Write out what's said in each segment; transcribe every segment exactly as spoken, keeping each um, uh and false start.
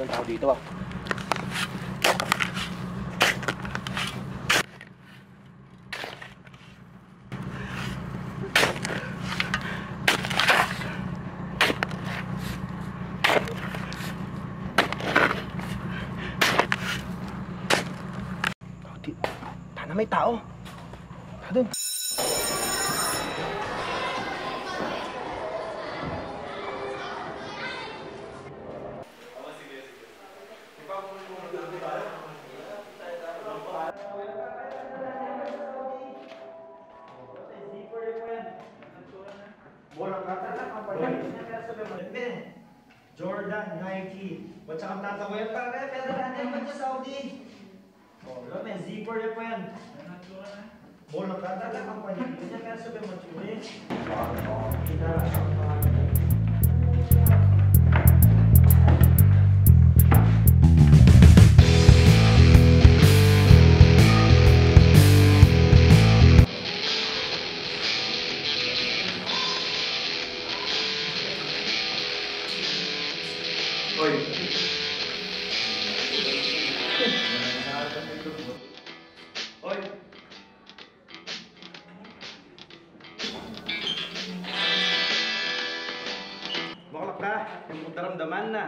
ng tao dito ah. Tana may tao. Doon. Jordan, Nike. Ba't saka tatawayan pa rin? Pero natin ba sa Saudi? Oh, wala may zipper ya po yan. Bola ka, talaga kampanya. Kanya kaya sabi mo, Churi. Kita ang pangalan. Oi. Oi. Makalap ka, yung daramdaman na.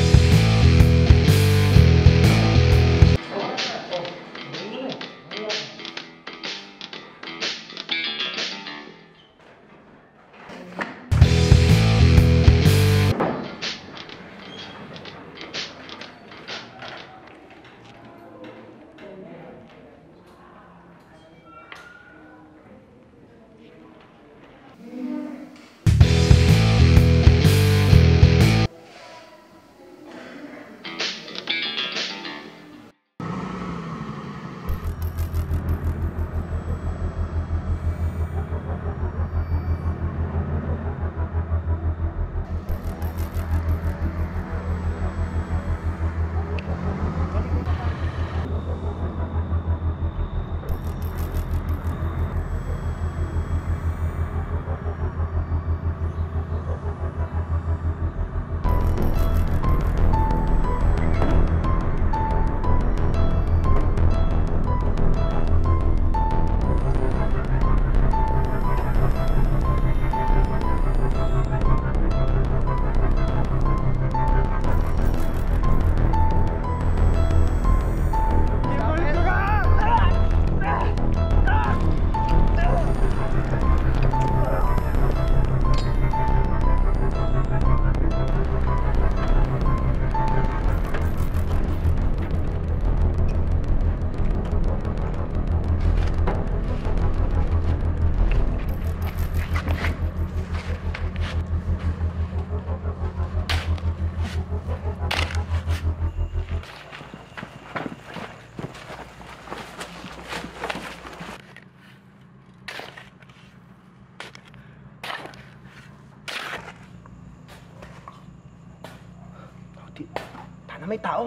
Tana may tao.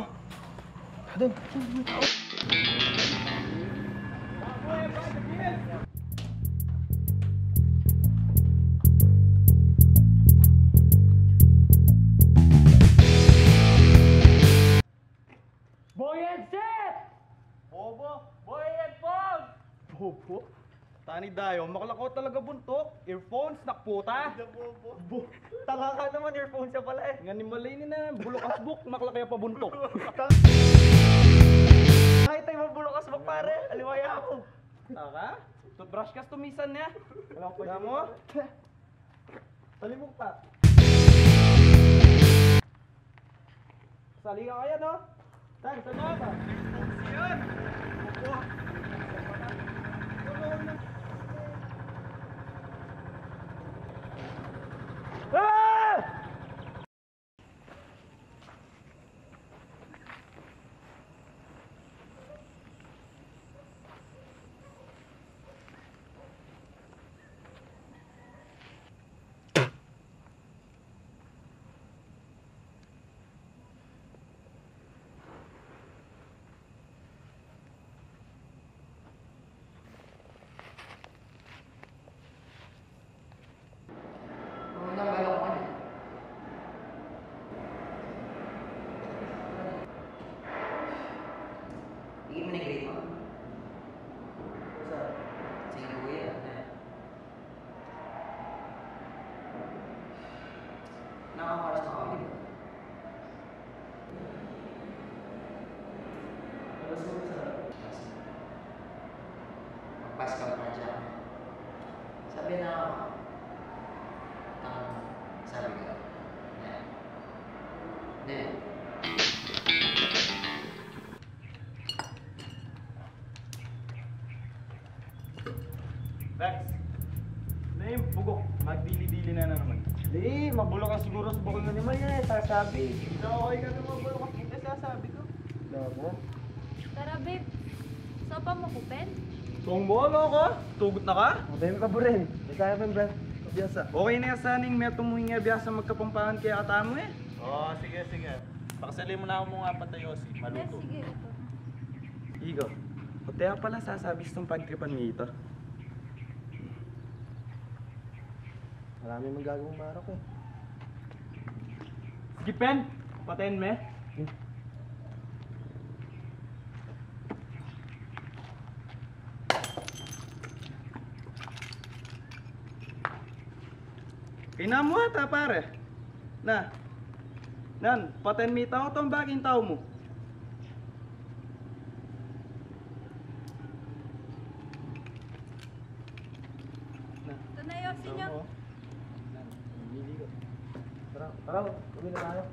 Doon. May tao. Boy and set! Bobo! Boy and Pog! Bobo? Tani dayo, makalakaw talaga buntok. Earphones, nakputa. Bobo. Tanga ka naman, earphones siya pala eh. Nga ni malay ni na bulok-asbuk, maklakaya pa buntok. Kahit tayo mabulokas bak pare, aliwaya ako. Taka? Toothbrush kas tumisan niya. Wala ko pa mo. Salimok pa. Sali ka kaya no? Tan, saan na ka? Yan! Bobo. Sabi na ako. Um, sabi ko. Ne. Ne. Rex, na yung bugok. Magbili-bili na na naman. Di, mabulok ka siguro sa bukong animal yan eh, sasabi. Ikaw okay ka naman bro. Kasi sasabi ko. Damo. Tara, babe. Sopa mo kupin? Kung bolo ka, tugot na ka? Mabay ka po rin. May kaya pa yung Biyasa. Okay na saning may tumuhin nga biyasa magkapampahan kaya katamo eh. Oo, sige, sige. Pakasali mo na ako mga patayosi. Yes, Maluto. sige. Ito. Igo, o kaya pala sasabis tong pagtripan mo ito. Marami mong gagawang marok eh. Sige, Pen. Patayin me. Kina mo ata pare. Na. Nan, patayin mi tao tong baging tao mo. Na. Ito na yosin nyo. Oo. Nan, nililigo. Tara, tara, uwi na tayo.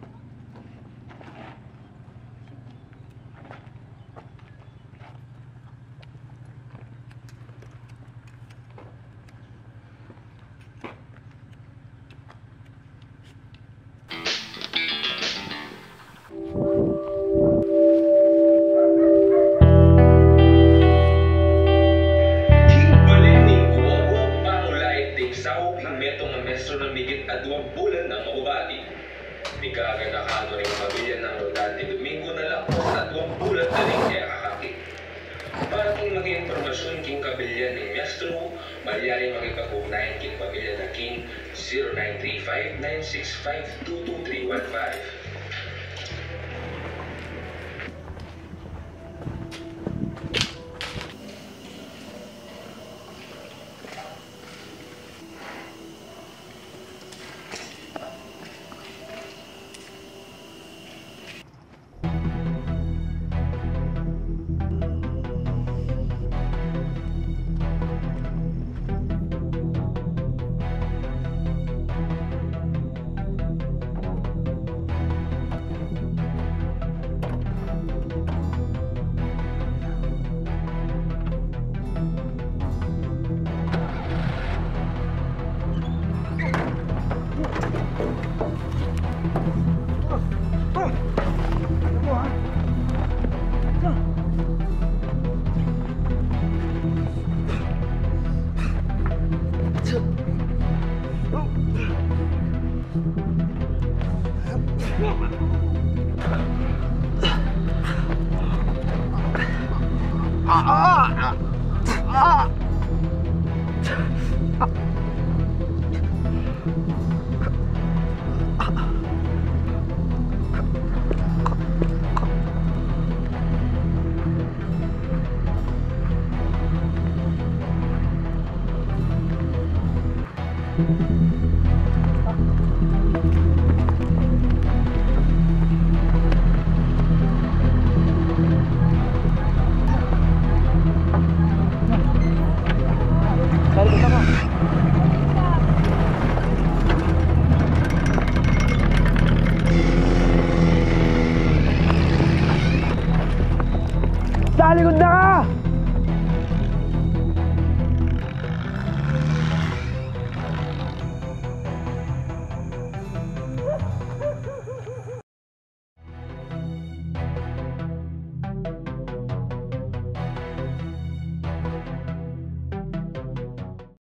Balining umobo, pangulait ting sao, hingmetong ang mestro ng migit at duwang bulan ng makubati. Ikaga na kano rin mabilyan ng rodante Domingo na lakot at duwang bulan na rin kaya kakakit. Para kung maging impormasyon king kabilyan ng mestro, malyari makikapugnayan king pamilya na king zero nine three five nine six five two two three one five.